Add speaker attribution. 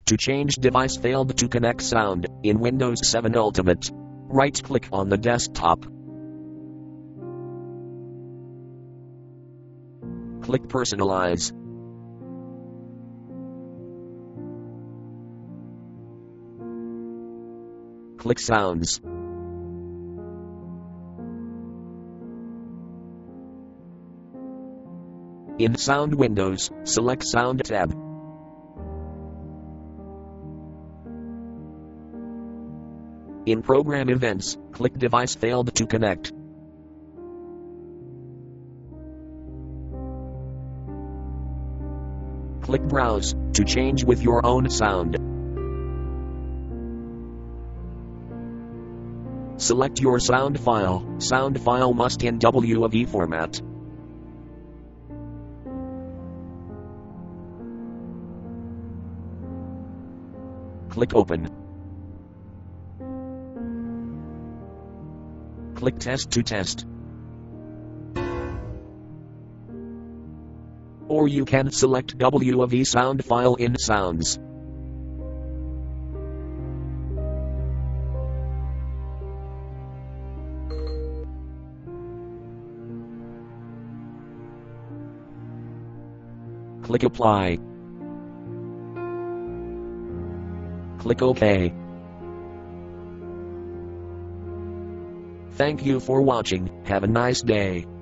Speaker 1: To change device failed to connect sound in Windows 7 Ultimate. Right-click on the desktop. Click Personalize. Click Sounds. In Sound windows, select Sound tab. In Program Events, click Device Failed to Connect. Click Browse to change with your own sound. Select your sound file. Sound file must in WAV format. Click Open. Click Test to test. Or you can select WAV sound file in Sounds. Click Apply. Click OK. Thank you for watching. Have a nice day.